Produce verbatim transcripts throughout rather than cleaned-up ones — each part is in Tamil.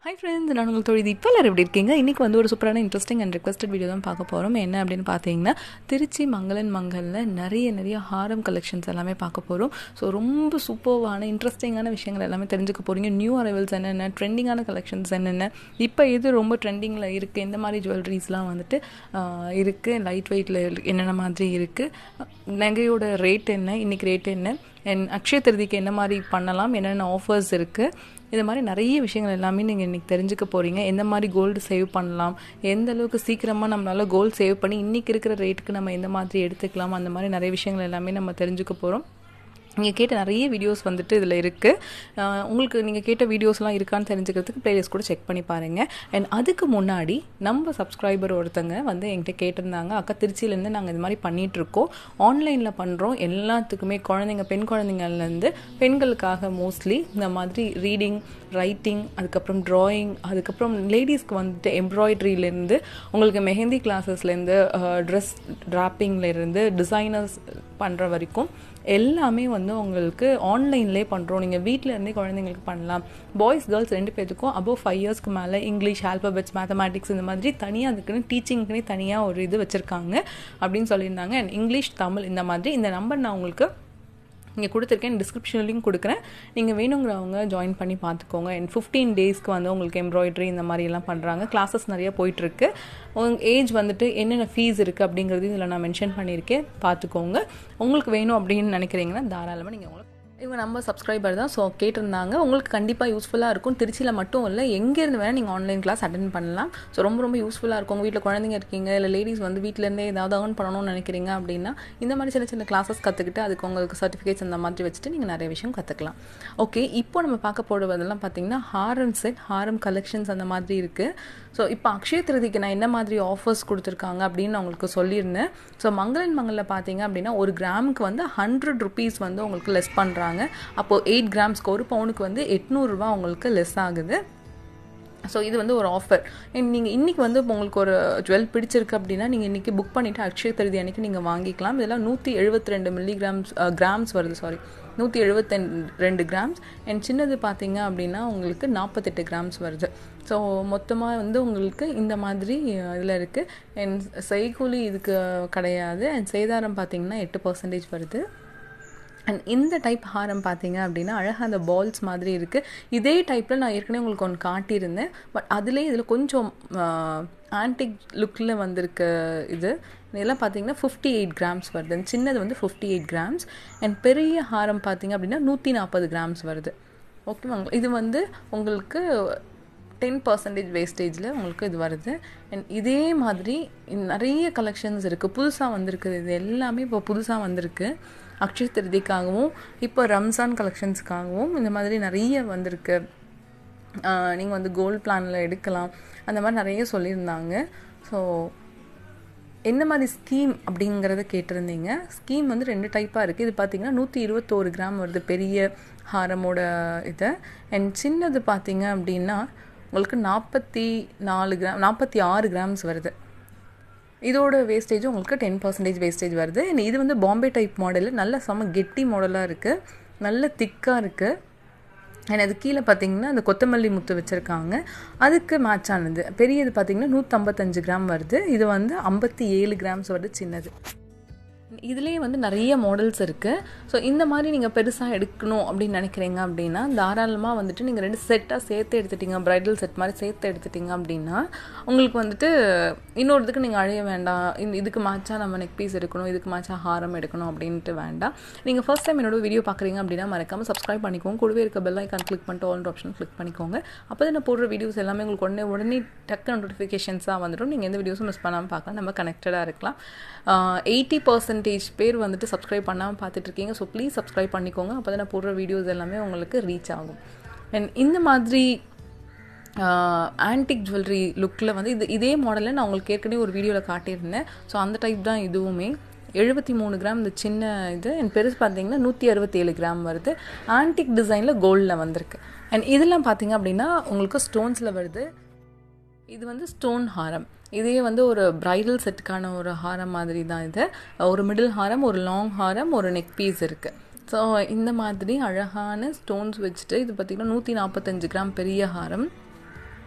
Hi friends, நான் உங்கள் தோழி இப்போ எல்லாரும் எப்படி இருக்கீங்க? இன்றைக்கி வந்து ஒரு சூப்பரான இன்ட்ரெஸ்டிங் அண்ட் ரிக்வெஸ்டட் வீடியோ தான் பார்க்க போகிறோம். என்ன அப்படின்னு பார்த்தீங்கன்னா, திருச்சி மங்களன் மங்கலில் நிறைய நிறைய ஹாரம் கலெக்ஷன்ஸ் எல்லாமே பார்க்க போகிறோம். ஸோ ரொம்ப சூப்பர்வான இன்ட்ரெஸ்டிங்கான விஷயங்கள் எல்லாமே தெரிஞ்சுக்க போகிறீங்க. நியூ அரைவல்ஸ் என்னென்ன, ட்ரெண்டிங்கான கலெக்ஷன்ஸ் என்னென்ன, இப்போ எது ரொம்ப ட்ரெண்டிங்கில் இருக்குது, எந்த மாதிரி ஜுவல்லரிஸ்லாம் வந்துட்டு இருக்குது, லைட் வெயிட்டில் என்னென்ன மாதிரி இருக்குது, நகையோட ரேட் என்ன, இன்றைக்கி ரேட் என்ன, அண்ட் அக்ஷய திருதிக்கு என்ன மாதிரி பண்ணலாம், என்னென்ன ஆஃபர்ஸ் இருக்குது, இது மாதிரி நிறைய விஷயங்கள் எல்லாமே நீங்கள் இன்றைக்கி தெரிஞ்சுக்க போகிறீங்க. எந்த மாதிரி கோல்டு சேவ் பண்ணலாம், எந்த அளவுக்கு சீக்கிரமாக நம்மளால் கோல்டு சேவ் பண்ணி இன்றைக்கி இருக்கிற ரேட்டுக்கு நம்ம எந்த மாதிரி எடுத்துக்கலாம், அந்த மாதிரி நிறைய விஷயங்கள் எல்லாமே நம்ம தெரிஞ்சுக்க போகிறோம். நீங்கள் கேட்ட நிறைய வீடியோஸ் வந்துட்டு இதில் இருக்குது. உங்களுக்கு நீங்கள் கேட்ட வீடியோஸ்லாம் இருக்கான்னு தெரிஞ்சுக்கிறதுக்கு ப்ளேலிஸ்ட் கூட செக் பண்ணி பாருங்கள். அண்ட் அதுக்கு முன்னாடி நம்ம சப்ஸ்கிரைபர் ஒருத்தங்க வந்து என்கிட்ட கேட்டிருந்தாங்க, அக்கா திருச்சியிலேருந்து நாங்கள் இது மாதிரி பண்ணிகிட்ருக்கோம், ஆன்லைனில் பண்ணுறோம், எல்லாத்துக்குமே குழந்தைங்க பெண் குழந்தைங்கள்லேருந்து பெண்களுக்காக மோஸ்ட்லி இந்த மாதிரி ரீடிங், ரைட்டிங், அதுக்கப்புறம் ட்ராயிங், அதுக்கப்புறம் லேடிஸ்க்கு வந்துட்டு எம்ப்ராய்ட்ரியிலேருந்து உங்களுக்கு மெஹந்தி கிளாஸஸ்லேருந்து ட்ரெஸ் ட்ராப்பிங்லேருந்து டிசைனர்ஸ் பண்ணுற வரைக்கும் எல்லாமே வந்து உங்களுக்கு ஆன்லைன்லேயே பண்ணுறோம். நீங்கள் வீட்டில் இருந்தே குழந்தைங்களுக்கு பண்ணலாம். பாய்ஸ் கேர்ள்ஸ் ரெண்டு பேருக்கும் அபோவ் ஃபைவ் இயர்ஸ்க்கு மேலே இங்கிலீஷ், ஆல்பபெட்ஸ், மேத்தமேட்டிக்ஸ் இந்த மாதிரி தனியாக அதுக்குன்னு டீச்சிங்க்குன்னே தனியாக ஒரு இது வச்சுருக்காங்க அப்படின்னு சொல்லியிருந்தாங்க. அண்ட் இங்கிலீஷ், தமிழ் இந்த மாதிரி இந்த நம்பர் நான் உங்களுக்கு இங்கே கொடுத்துருக்கேன், டிஸ்கிரிப்ஷன்லையும் கொடுக்குறேன். நீங்கள் வேணுங்கிறவங்க ஜாயின் பண்ணி பார்த்துக்கோங்க. அண்ட் ஃபிஃப்டீன் டேஸ்க்கு வந்து உங்களுக்கு எம்ப்ராய்ட்ரி இந்த மாதிரிலாம் பண்ணுறாங்க. கிளாஸஸ் நிறையா போயிட்டுருக்கு. உங்கள் ஏஜ் வந்துட்டு என்னென்ன ஃபீஸ் இருக்குது அப்படிங்கிறது இதில் நான் மென்ஷன் பண்ணியிருக்கேன், பார்த்துக்கோங்க. உங்களுக்கு வேணும் அப்படின்னு நினைக்கிறீங்கன்னா தாராளமாக நீங்கள் உங்களுக்கு இவங்க நம்ம சப்ஸ்கிரைபர் தான், ஸோ கேட்டிருந்தாங்க. உங்களுக்கு கண்டிப்பாக யூஸ்ஃபுல்லாக இருக்கும். திருச்சியில் மட்டும் இல்லை, எங்கேருந்து வேணால் நீங்கள் ஆன்லைன் கிளாஸ் அட்டென்ட் பண்ணலாம். ஸோ ரொம்ப ரொம்ப யூஸ்ஃபுல்லாக இருக்கும். உங்கள் வீட்டில் குழந்தைங்க இருக்கீங்க, இல்லை லேடிஸ் வந்து வீட்டிலேருந்தே ஏதாவது ஏர்ன் பண்ணணும்னு நினைக்கிறீங்க அப்படின்னா இந்த மாதிரி சின்ன சின்ன கிளாஸஸ் கற்றுக்கிட்டு அதுக்கு உங்களுக்கு சர்டிஃபிகேட்ஸ் அந்த மாதிரி வச்சுட்டு நீங்கள் நிறைய விஷயம் கற்றுக்கலாம். ஓகே, இப்போ நம்ம பார்க்க போடுவதெல்லாம் பார்த்தீங்கன்னா ஹாரம் செட், ஹாரம் கலெக்ஷன்ஸ் அந்த மாதிரி இருக்குது. ஸோ இப்போ அக்ஷய திருதிக்கு நான் என்ன மாதிரி ஆஃபர்ஸ் கொடுத்துருக்காங்க அப்படின்னு நான் உங்களுக்கு சொல்லியிருந்தேன். ஸோ மங்களன் மங்களில் பார்த்தீங்க அப்படின்னா ஒரு கிராமுக்கு வந்து ஹண்ட்ரட் ருபீஸ் வந்து உங்களுக்கு லெஸ் பண்ணுறாங்க. அப்போது எயிட் கிராம்ஸ்க்கு ஒரு பவுனுக்கு வந்து எட்நூறுரூவா உங்களுக்கு லெஸ் ஆகுது. ஸோ இது வந்து ஒரு ஆஃபர். நீங்கள் இன்றைக்கி வந்து உங்களுக்கு ஒரு ஜுவல் பிடிச்சிருக்கு அப்படின்னா நீங்கள் இன்றைக்கி புக் பண்ணிவிட்டு அக்ஷய திருதி அன்றைக்கி நீங்கள் வாங்கிக்கலாம். இதெல்லாம் நூற்றி எழுபத்தி ரெண்டு மில்லிகிராம்ஸ் கிராம்ஸ் வருது, சாரி நூற்றி எழுபத்தி ரெண்டு கிராம்ஸ். அண்ட் சின்னது பார்த்தீங்க அப்படின்னா உங்களுக்கு நாற்பத்தெட்டு கிராம்ஸ் வருது. ஸோ மொத்தமாக வந்து உங்களுக்கு இந்த மாதிரி இதில் இருக்குது. அண்ட் செய்கூலி இதுக்கு கிடையாது. அண்ட் சேதாரம் பார்த்தீங்கன்னா எட்டு பர்சன்டேஜ் வருது. அண்ட் இந்த டைப் ஹாரம் பார்த்தீங்க அப்படின்னா அழகாக அந்த பால்ஸ் மாதிரி இருக்குது. இதே டைப்பில் நான் ஏற்கனவே உங்களுக்கு ஒன்று காட்டியிருந்தேன். பட் அதுலேயே இதில் கொஞ்சம் ஆன்டிக் லுக்கில் வந்திருக்க இது இதெல்லாம் பார்த்தீங்கன்னா ஃபிஃப்டி எயிட் கிராம்ஸ் வருது. அண்ட் சின்னது வந்து ஃபிஃப்டி எயிட் கிராம்ஸ். அண்ட் பெரிய ஹாரம் பார்த்தீங்க அப்படின்னா நூற்றி நாற்பது கிராம்ஸ் வருது. ஓகேவாங்க, இது வந்து உங்களுக்கு டென் பர்சன்டேஜ் வேஸ்டேஜில் உங்களுக்கு இது வருது. அண்ட் இதே மாதிரி நிறைய கலெக்ஷன்ஸ் இருக்குது, புதுசாக வந்திருக்குது. இது எல்லாமே இப்போ புதுசாக வந்திருக்கு. அக்ஷய திருதிக்காகவும் இப்போ ரம்ஜான் கலெக்ஷன்ஸுக்காகவும் இந்த மாதிரி நிறைய வந்திருக்கு. நீங்கள் வந்து கோல்ட் பிளானில் எடுக்கலாம், அந்த மாதிரி நிறைய சொல்லியிருந்தாங்க. ஸோ என்ன மாதிரி ஸ்கீம் அப்படிங்கிறத கேட்டிருந்தீங்க. ஸ்கீம் வந்து ரெண்டு டைப்பாக இருக்குது. இது பார்த்திங்கன்னா நூற்றி இருபத்தோரு கிராம் வருது பெரிய ஹாரமோட இது. அண்ட் சின்னது பார்த்திங்க அப்படின்னா உங்களுக்கு நாற்பத்தி நாலு கிராம் நாற்பத்தி ஆறு கிராம்ஸ் வருது. இதோட வேஸ்டேஜ் உங்களுக்கு டென் பர்சன்டேஜ் வேஸ்டேஜ் வருது. இது வந்து பாம்பே டைப் மாடலில் நல்ல செம கெட்டி மாடலாக இருக்குது, நல்ல திக்காக இருக்குது. அண்ட் அது கீழே பார்த்தீங்கன்னா அந்த கொத்தமல்லி முத்து வச்சுருக்காங்க, அதுக்கு மேட்ச் ஆனது. பெரியது பார்த்திங்கன்னா நூற்றம்பத்தஞ்சு கிராம் வருது. இது வந்து ஐம்பத்தி ஏழு கிராம்ஸ் வருது சின்னது. இதுலேயே வந்து நிறைய மாடல்ஸ் இருக்குது. ஸோ இந்த மாதிரி நீங்கள் பெருசாக எடுக்கணும் அப்படின்னு நினைக்கிறீங்க அப்படின்னா தாராளமாக வந்துட்டு நீங்கள் ரெண்டு செட்டாக சேர்த்து எடுத்துட்டிங்க, ப்ரைடல் செட் மாதிரி சேர்த்து எடுத்துட்டிங்க அப்படின்னா உங்களுக்கு வந்துட்டு இன்னொருத்துக்கு நீங்கள் அழைய வேண்டாம். இந்த இதுக்கு மேட்சாக நம்ம நெக் பீஸ் எடுக்கணும், இதுக்கு மேட்சாக ஹாரம் எடுக்கணும் அப்படின்ட்டு வேண்டாம். நீங்கள் ஃபர்ஸ்ட் டைம் என்னோட வீடியோ பார்க்குறீங்க அப்படின்னா மறக்காமல் சப்ஸ்கிரைப் பண்ணிக்கோங்க. கூடவே இருக்க பெல் ஐக்கான் கிளிக் பண்ணிட்டு ஆல் ஆப்ஷன் கிளிக் பண்ணிக்கோங்க. அப்போ தான் நான் போடுற வீடியோஸ் எல்லாமே உங்களுக்கு உடனே உடனே டக்கு நோட்டிஃபிகேஷன்ஸாக வந்துடும். நீங்கள் எந்த வீடியோஸும் மிஸ் பண்ணாமல் பார்க்கலாம், நம்ம கனெக்டடாக இருக்கலாம். எயிட்டி பர்சன்டேஜ் பேர் வந்துட்டு சப்ஸ்கிரைப் பண்ணாமல் பார்த்துட்ருக்கீங்க. ஸோ ப்ளீஸ் சப்ஸ்கிரைப் பண்ணிக்கோங்க. அப்போ தான் நான் போடுற வீடியோஸ் எல்லாமே உங்களுக்கு ரீச் ஆகும். அண்ட் இந்த மாதிரி ஆன்டிக் ஜுவல்லரி லுக்கில் வந்து இது இதே மாடலில் நான் உங்களுக்கு ஏற்கனவே ஒரு வீடியோவில் காட்டியிருந்தேன். ஸோ அந்த டைப் தான் இதுவுமே. எழுபத்தி மூணு கிராம் இந்த சின்ன இது. அண்ட் பெருசு பார்த்தீங்கன்னா நூற்றி அறுபத்தேழு கிராம் வருது. ஆன்டிக் டிசைனில் கோல்டில் வந்திருக்கு. அண்ட் இதெல்லாம் பார்த்தீங்க அப்படின்னா உங்களுக்கு ஸ்டோன்ஸில் வருது. இது வந்து ஸ்டோன் ஹாரம். இதே வந்து ஒரு பிரைடல் செட்டுக்கான ஒரு ஹாரம் மாதிரி தான் இது. ஒரு மிடில் ஹாரம், ஒரு லாங் ஹாரம், ஒரு நெக் பீஸ் இருக்குது. ஸோ இந்த மாதிரி அழகான ஸ்டோன்ஸ் வச்சுட்டு இது பார்த்திங்கன்னா நூற்றி நாற்பத்தஞ்சு கிராம் பெரிய ஹாரம்.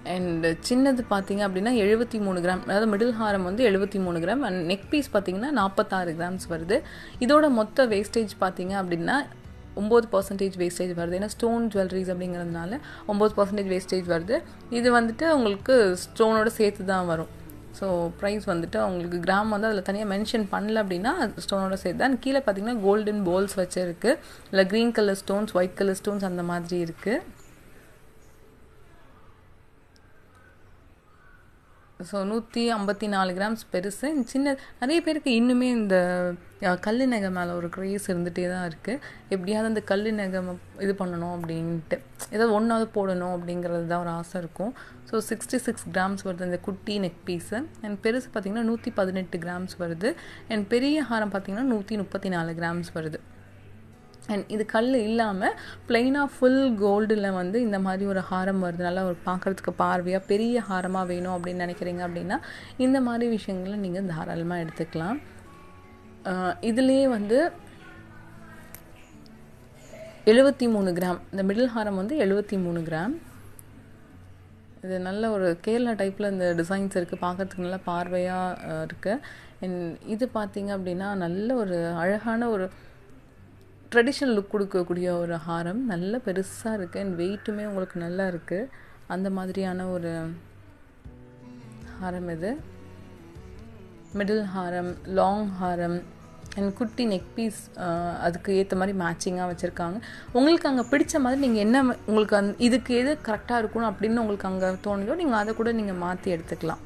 அண்ட் சின்னது பார்த்தீங்க அப்படின்னா எழுபத்தி மூணு கிராம், அதாவது மிடில் ஹாரம் வந்து எழுபத்தி மூணு கிராம் அண்ட் நெக் பீஸ் பார்த்தீங்கன்னா நாற்பத்தாறு கிராம்ஸ் வருது. இதோட மொத்த வேஸ்டேஜ் பார்த்தீங்க அப்படின்னா ஒம்பது பர்சன்டேஜ் வேஸ்டேஜ் வருது. ஏன்னா ஸ்டோன் ஜுவல்லரிஸ் அப்படிங்கிறதுனால ஒம்பது பர்சன்டேஜ் வேஸ்டேஜ் வருது. இது வந்துட்டு உங்களுக்கு ஸ்டோனோட சேர்த்து தான் வரும். ஸோ ப்ரைஸ் வந்துட்டு உங்களுக்கு கிராம் வந்து அதில் தனியாக மென்ஷன் பண்ணல அப்படின்னா அது ஸ்டோனோட சேர்த்து தான். கீழே பார்த்தீங்கன்னா கோல்டன் பால்ஸ் வச்சுருக்கு, இல்லை green colour stones, white colour stones அந்த மாதிரி இருக்குது. ஸோ நூற்றி ஐம்பத்தி நாலு கிராம்ஸ் பெருசு. சின்ன நிறைய பேருக்கு இன்னுமே இந்த கல் நகை மேலே ஒரு க்ரேஸ் இருந்துகிட்டே தான் இருக்குது. எப்படியாவது அந்த கல் நகை இது பண்ணணும் அப்படின்ட்டு, ஏதாவது ஒன்றாவது போடணும் அப்படிங்கிறது தான் ஒரு ஆசை இருக்கும். ஸோ சிக்ஸ்டி சிக்ஸ் கிராம்ஸ் வருது இந்த குட்டி நெக் பீஸு. அண்ட் பெருசு பார்த்திங்கன்னா நூற்றி பதினெட்டு கிராம்ஸ் வருது. அண்ட் பெரிய ஹாரம் பார்த்திங்கன்னா நூற்றி முப்பத்தி நாலு கிராம்ஸ் வருது. அண்ட் இது கல் இல்லாமல் ப்ளைனாக ஃபுல் கோல்டில் வந்து இந்த மாதிரி ஒரு ஹாரம் வருது. நல்லா ஒரு பார்க்குறதுக்கு பார்வையாக பெரிய ஹாரமாக வேணும் அப்படின்னு நினைக்கிறீங்க அப்படின்னா இந்த மாதிரி விஷயங்களை நீங்கள் தாராளமாக எடுத்துக்கலாம். இதுலேயே வந்து எழுபத்தி மூணு கிராம் இந்த மிடில் ஹாரம் வந்து எழுபத்தி மூணு கிராம். இது நல்ல ஒரு கேரளா டைப்பில் இந்த டிசைன்ஸ் இருக்குது, பார்க்குறதுக்கு நல்லா பார்வையாக இருக்குது. அண்ட் இது பார்த்திங்க அப்படின்னா நல்ல ஒரு அழகான ஒரு ட்ரெடிஷ்னல் லுக் கொடுக்கக்கூடிய ஒரு ஹாரம், நல்ல பெருசாக இருக்குது. அண்ட் வெயிட்டுமே உங்களுக்கு நல்லா இருக்குது. அந்த மாதிரியான ஒரு ஹாரம் இது. Middle Haram, long Haram and குட்டி நெக் பீஸ் அதுக்கு ஏற்ற மாதிரி மேட்சிங்காக வச்சுருக்காங்க. உங்களுக்கு அங்கே பிடிச்ச மாதிரி நீங்கள் என்ன உங்களுக்கு அந் இதுக்கு எது கரெக்டாக இருக்கணும் அப்படின்னு உங்களுக்கு அங்கே தோணுதோ நீங்கள் அதை கூட நீங்கள் மாற்றி எடுத்துக்கலாம்.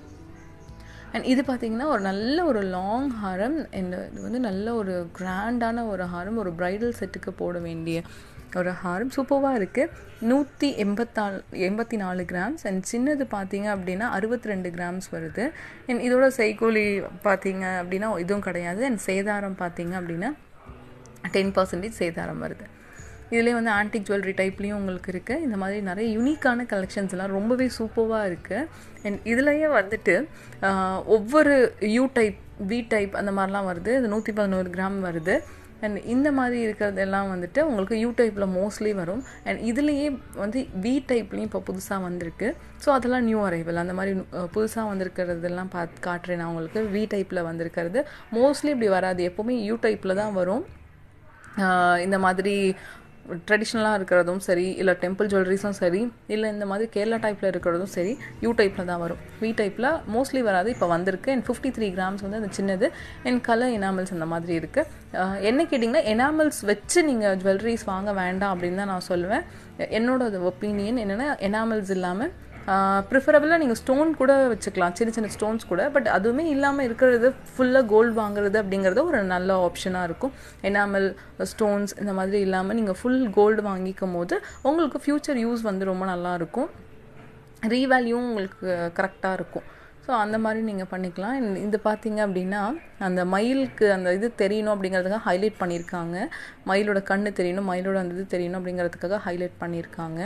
அண்ட் இது பார்த்திங்கன்னா ஒரு நல்ல ஒரு லாங் ஹாரம். அண்ட் இது வந்து நல்ல ஒரு கிராண்டான ஒரு ஹாரம், ஒரு ப்ரைடல் செட்டுக்கு போட வேண்டிய ஒரு ஹாரம். சூப்பராக இருக்குது. நூற்றி எண்பத்தாலு எண்பத்தி நாலு கிராம்ஸ். அண்ட் சின்னது பார்த்திங்க அப்படின்னா அறுபத்தி ரெண்டு கிராம்ஸ் வருது. அண்ட் இதோட செய்கூலி பார்த்திங்க அப்படின்னா இதுவும் கிடையாது. அண்ட் சேதாரம் பார்த்திங்க அப்படின்னா டென் பர்சன்டேஜ் சேதாரம் வருது. இதுலேயே வந்து ஆன்டிக் ஜுவல்லரி டைப்லேயும் உங்களுக்கு இருக்குது. இந்த மாதிரி நிறைய யூனிக்கான கலெக்ஷன்ஸ் எல்லாம் ரொம்பவே சூப்பராக இருக்குது. அண்ட் இதுலேயே வந்துட்டு ஒவ்வொரு யூ டைப், வி டைப் அந்த மாதிரிலாம் வருது. இது நூற்றி பதினோரு கிராம் வருது. அண்ட் இந்த மாதிரி இருக்கிறதெல்லாம் வந்துட்டு உங்களுக்கு யூ டைப்பில் மோஸ்ட்லி வரும். அண்ட் இதுலேயே வந்து வி டைப்லேயும் இப்போ புதுசாக வந்திருக்கு. ஸோ அதெல்லாம் நியூ அரைவல். அந்த மாதிரி புதுசாக வந்திருக்கிறதெல்லாம் பார்த்து காட்டுறேன் நான் உங்களுக்கு. வி டைப்பில் வந்திருக்கிறது மோஸ்ட்லி இப்படி வராது, எப்போவுமே யூ டைப்பில் தான் வரும். இந்த மாதிரி ட்ரெடிஷ்னலாக இருக்கிறதும் சரி, இல்லை டெம்பிள் ஜுவல்லரிஸும் சரி, இல்லை இந்த மாதிரி கேரளா டைப்பில் இருக்கிறதும் சரி யூ டைப்பில் தான் வரும். வி டைப்பில் மோஸ்ட்லி வராது, இப்போ வந்திருக்கு. அண்ட் ஃபிஃப்டி த்ரீ கிராம்ஸ் வந்து அந்த சின்னது. அண்ட் கலர் எனாமல்ஸ் அந்த மாதிரி இருக்குது. என்ன கேட்டிங்கன்னா எனாமல்ஸ் வச்சு நீங்கள் ஜுவல்லரிஸ் வாங்க வேண்டாம் அப்படின்னு தான் நான் சொல்லுவேன். என்னோட ஒப்பீனியன் என்னென்னா எனாமல்ஸ் இல்லாமல் ப்ரிஃபரபிளாக நீங்கள் ஸ்டோன் கூட வச்சுக்கலாம், சின்ன சின்ன ஸ்டோன்ஸ் கூட. பட் அதுவுமே இல்லாமல் இருக்கிறது ஃபுல்லாக கோல்டு வாங்குறது அப்படிங்கிறது ஒரு நல்ல ஆப்ஷனாக இருக்கும். எனாமல் ஸ்டோன்ஸ் இந்த மாதிரி இல்லாமல் நீங்கள் ஃபுல் கோல்டு வாங்கிக்கும் போது உங்களுக்கு ஃப்யூச்சர் யூஸ் வந்து ரொம்ப நல்லாயிருக்கும், ரீவேல்யூவும் உங்களுக்கு கரெக்டாக இருக்கும். ஸோ அந்த மாதிரி நீங்கள் பண்ணிக்கலாம். இது பார்த்தீங்க அப்படின்னா அந்த மயிலுக்கு அந்த இது தெரியணும் அப்படிங்கிறதுக்காக ஹைலைட் பண்ணியிருக்காங்க. மயிலோட கண்ணு தெரியணும், மயிலோட அந்த இது தெரியணும் அப்படிங்கிறதுக்காக ஹைலைட் பண்ணியிருக்காங்க.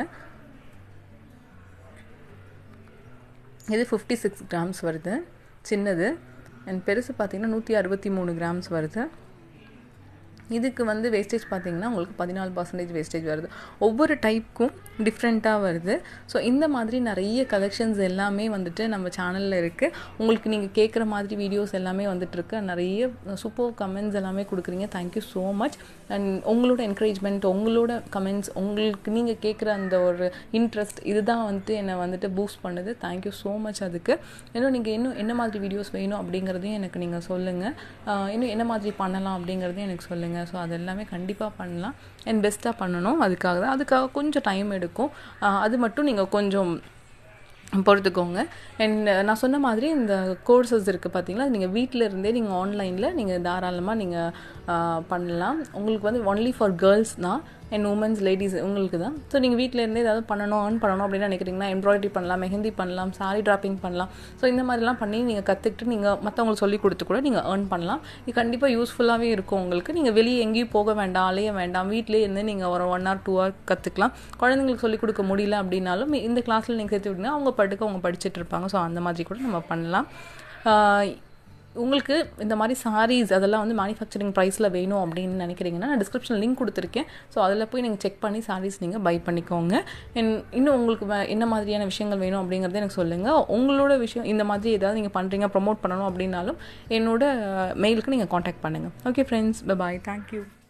இது ஃபிஃப்டி சிக்ஸ் கிராம்ஸ் வருது சின்னது. அண்ட் பெருசு பார்த்திங்கன்னா நூற்றி அறுபத்தி மூணு கிராம்ஸ் வருது. இதுக்கு வந்து வேஸ்டேஜ் பார்த்திங்கன்னா உங்களுக்கு பதினாலு பர்சன்டேஜ் வேஸ்டேஜ் வருது. ஒவ்வொரு டைப்புக்கும் டிஃப்ரெண்ட்டாக வருது. ஸோ இந்த மாதிரி நிறைய கலெக்ஷன்ஸ் எல்லாமே வந்துட்டு நம்ம சேனலில் இருக்குது. உங்களுக்கு நீங்கள் கேட்குற மாதிரி வீடியோஸ் எல்லாமே வந்துட்டுருக்கு. நிறைய சூப்பர் கமெண்ட்ஸ் எல்லாமே கொடுக்குறீங்க. Thank you so much. அண்ட் உங்களோட என்கரேஜ்மெண்ட், உங்களோட கமெண்ட்ஸ், உங்களுக்கு நீங்கள் கேட்குற அந்த ஒரு இன்ட்ரெஸ்ட் இதுதான் வந்துட்டு என்னை வந்துட்டு பூஸ்ட் பண்ணுது. Thank you so much. அதுக்கு இன்னும் நீங்கள் இன்னும் என்ன மாதிரி வீடியோஸ் வேணும் அப்படிங்கிறதையும் எனக்கு நீங்கள் சொல்லுங்கள். இன்னும் என்ன மாதிரி பண்ணலாம் அப்படிங்கிறதையும் எனக்கு சொல்லுங்கள். ஸோ அது எல்லாமே கண்டிப்பாக பண்ணலாம். அண்ட் பெஸ்ட்டாக பண்ணணும். அதுக்காக தான் அதுக்காக கொஞ்சம் டைம் எடுக்கும். அது மட்டும் நீங்கள் கொஞ்சம் பொறுத்துக்கோங்க. அண்ட் நான் சொன்ன மாதிரி இந்த கோர்சஸ் இருக்குது பார்த்தீங்களா, அது நீங்கள் வீட்டில் இருந்தே நீங்கள் ஆன்லைனில் நீங்கள் தாராளமாக நீங்கள் பண்ணலாம். உங்களுக்கு வந்து ஒன்லி ஃபார் கேர்ள்ஸ் தான் அண்ட் உமன்ஸ் லேடிஸ் உங்களுக்கு தான். ஸோ நீங்கள் வீட்டில் இருந்தே ஏதாவது பண்ணணும், ஏர்ன் பண்ணணும் அப்படின்னு நினைக்கிறீங்கன்னா எம்ப்ராய்டரி பண்ணலாம், மெஹந்தி பண்ணலாம், சாரீ ட்ராப்பிங் பண்ணலாம். ஸோ இந்த மாதிரிலாம் பண்ணி நீங்கள் கற்றுக்கிட்டு நீங்கள் மற்றவங்களுக்கு சொல்லிக் கொடுத்து கூட நீங்கள் ஏர்ன் பண்ணலாம். இது கண்டிப்பாக யூஸ்ஃபுல்லாகவே இருக்கும் உங்களுக்கு. நீங்கள் வெளியே எங்கேயும் போக வேண்டாம், அலைய வேண்டாம், வீட்டிலே இருந்து நீங்கள் ஒரு ஒன் ஹவர் டூ ஹவர் கற்றுக்கலாம். குழந்தைங்களுக்கு சொல்லிக் கொடுக்க முடியல அப்படின்னாலும் இந்த கிளாஸில் நீங்கள் சேர்த்து விட்டிங்கன்னா அவங்க பாட்டுக்கு அவங்க படிச்சுட்டு இருப்பாங்க. ஸோ அந்த மாதிரி கூட நம்ம பண்ணலாம். உங்களுக்கு இந்த மாதிரி சாரீஸ் அதெல்லாம் வந்து மேனுஃபேக்சரிங் ப்ரைஸில் வேணும் அப்படின்னு நினைக்கிறீங்கன்னா நான் டிஸ்கிரிப்ஷன் லிங்க் கொடுத்துருக்கேன். ஸோ அதில் போய் நீங்கள் செக் பண்ணி சாரீஸ் நீங்கள் பை பண்ணிக்கோங்க. இன்னும் உங்களுக்கு என்ன மாதிரியான விஷயங்கள் வேணும் அப்படிங்கிறத எனக்கு சொல்லுங்கள். உங்களோட விஷயம் இந்த மாதிரி ஏதாவது நீங்கள் பண்ணுறீங்க ப்ரொமோட் பண்ணணும் அப்படின்னாலும் என்னோட மெயிலுக்கு நீங்கள் காண்டாக்ட் பண்ணுங்கள். Okay friends, bye bye, thank you.